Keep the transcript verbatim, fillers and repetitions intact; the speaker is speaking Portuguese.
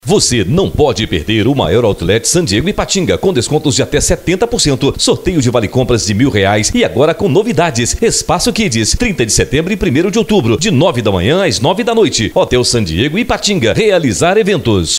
Você não pode perder o maior outlet San Diego Ipatinga, com descontos de até setenta por cento, sorteio de vale compras de mil reais e agora com novidades. Espaço Kids, trinta de setembro e primeiro de outubro, de nove da manhã às nove da noite. Hotel San Diego Ipatinga, realizar eventos.